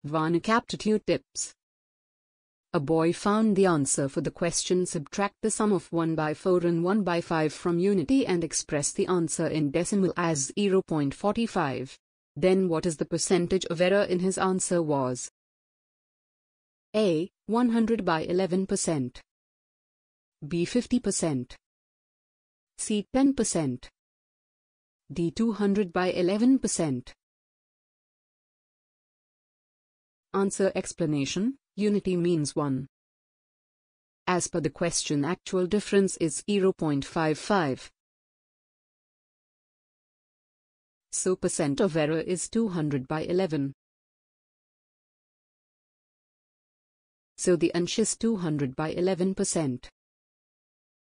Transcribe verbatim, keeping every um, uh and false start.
Vanik Aptitude tips. A boy found the answer for the question subtract the sum of one by four and one by five from unity and express the answer in decimal as zero point four five. Then what is the percentage of error in his answer was? A. one hundred by eleven percent. B. fifty percent. C. ten percent. D. two hundred by eleven percent. Answer explanation. Unity means one. As per the question, actual difference is zero point five five. So percent of error is two hundred by eleven. So the answer is two hundred by eleven percent.